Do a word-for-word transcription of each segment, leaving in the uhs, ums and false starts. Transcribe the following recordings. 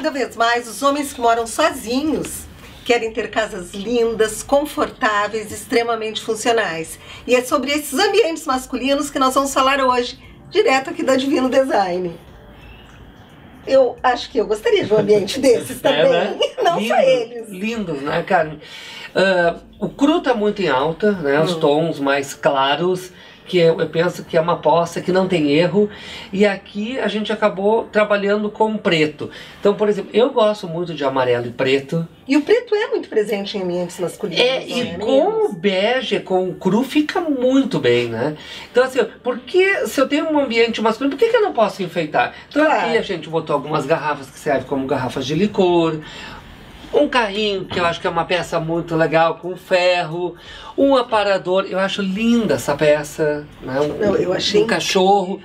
Cada vez mais os homens que moram sozinhos querem ter casas lindas, confortáveis, extremamente funcionais. E é sobre esses ambientes masculinos que nós vamos falar hoje, direto aqui da Divino Design. Eu acho que eu gostaria de um ambiente desses também, é, né? Não lindo, só eles. Lindos, né, Carmen? Uh, o cru tá muito em alta, né? Os hum. tons mais claros, que eu, eu penso que é uma aposta que não tem erro. E aqui a gente acabou trabalhando com preto. Então, por exemplo, eu gosto muito de amarelo e preto. E o preto é muito presente em ambientes masculinos. É, e é com o bege, com o cru, fica muito bem, né? Então, assim, porque se eu tenho um ambiente masculino, por que, que eu não posso enfeitar? Então, claro. Aqui a gente botou algumas garrafas que servem como garrafas de licor. Um carrinho, que eu acho que é uma peça muito legal, com ferro. Um aparador, eu acho linda essa peça. Né? Um, Não, eu achei um cachorro.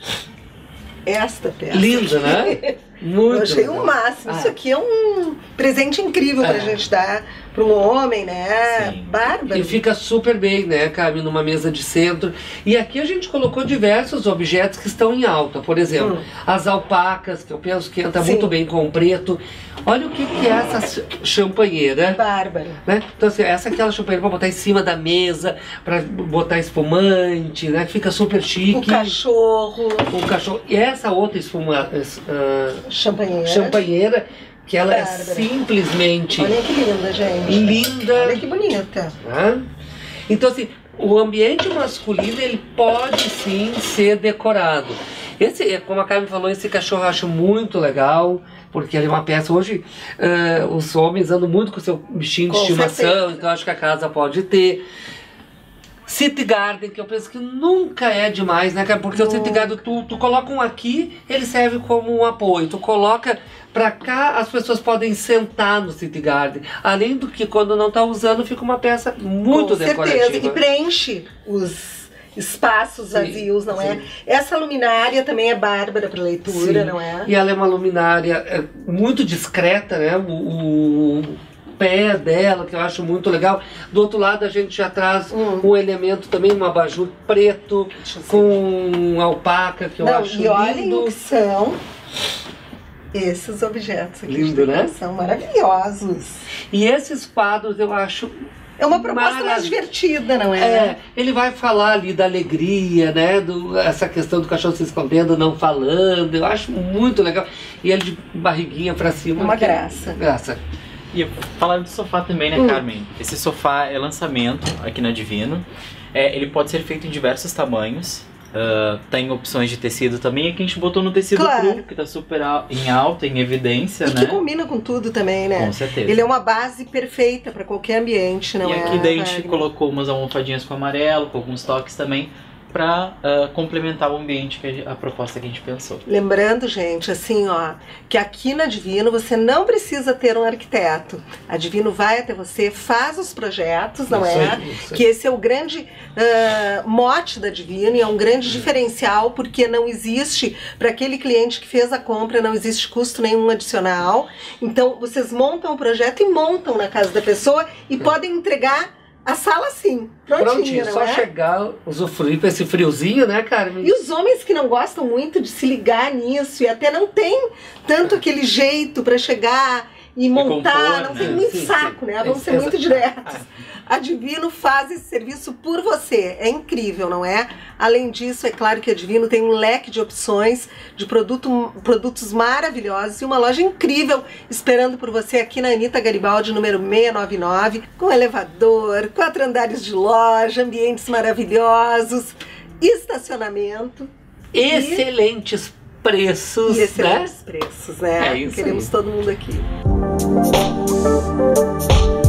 Esta peça. Linda, né? Muito eu achei legal. o máximo. Ah. Isso aqui é um presente incrível pra é. gente dar para um homem, né? Sim. Bárbaro. E fica super bem, né, Carmen, numa mesa de centro. E aqui a gente colocou diversos objetos que estão em alta. Por exemplo, hum. as alpacas, que eu penso que entra Sim. muito bem com o preto. Olha o que, que é essa champanheira. Bárbaro. Né? Então, assim, essa é aquela champanheira para botar em cima da mesa, para botar espumante, né? Que fica super chique. O cachorro. O cachorro. E essa outra espuma, uh, champanheira. champanheira, que ela Bárbara. é simplesmente... Olha que linda, gente. Linda. Olha que bonita. Né? Então, assim, o ambiente masculino, ele pode sim ser decorado. Esse, como a Carmen falou, esse cachorro eu acho muito legal, porque ele é uma peça. Hoje, uh, os homens andam muito com o seu bichinho de com estimação, certeza. Então acho que a casa pode ter. City Garden, que eu penso que nunca é demais, né, cara? Porque nunca. O City Garden, tu, tu coloca um aqui, ele serve como um apoio. Tu coloca pra cá, as pessoas podem sentar no City Garden. Além do que, quando não tá usando, fica uma peça muito com decorativa. Certeza. E preenche os espaços sim, vazios, não sim. é? Essa luminária também é bárbara para leitura, sim. não é? E ela é uma luminária muito discreta, né? O, o pé dela, que eu acho muito legal. Do outro lado a gente já traz hum. um elemento também, um abajur preto com alpaca, que eu não, acho e olhem lindo. O que são esses objetos aqui. Lindo, né? São maravilhosos. E esses quadros eu acho... É uma proposta Marav... mais divertida, não é? É, ele vai falar ali da alegria, né? Do, essa questão do cachorro se escondendo, não falando. Eu acho muito legal. E ele de barriguinha pra cima. Uma graça. Graça. E falando do sofá também, né, hum. Carmen? Esse sofá é lançamento aqui na Divino. É, ele pode ser feito em diversos tamanhos. Uh, tem opções de tecido também. Aqui a gente botou no tecido claro. cru, que tá super em alta, em evidência, e né? que combina com tudo também, né? Com certeza. Ele é uma base perfeita para qualquer ambiente, não e é? E aqui daí a gente colocou umas almofadinhas com amarelo, com alguns toques também, para uh, complementar o ambiente, que a, gente, a proposta que a gente pensou. Lembrando, gente, assim, ó, que aqui na Divino você não precisa ter um arquiteto. A Divino vai até você, faz os projetos, não isso é? Aí, isso aí. Que esse é o grande uh, mote da Divino e é um grande uhum. diferencial, porque não existe, para aquele cliente que fez a compra, não existe custo nenhum adicional. Então, vocês montam o projeto e montam na casa da pessoa e uhum. podem entregar a sala sim, prontinha, Prontinho, não só é? chegar, usufruir com esse friozinho, né, Carmen? E os homens que não gostam muito de se ligar nisso e até não tem tanto aquele jeito para chegar e montar, compor, não né? tem muito sim, saco, sim. né? Vamos ser muito diretos. A Divino faz esse serviço por você, é incrível, não é? Além disso, é claro que a Divino tem um leque de opções de produto, produtos maravilhosos e uma loja incrível esperando por você aqui na Anita Garibaldi, número seiscentos e noventa e nove, com elevador, quatro andares de loja, ambientes maravilhosos, estacionamento. Excelentes e... preços, e excelentes né? preços, né? É isso Queremos aí. todo mundo aqui.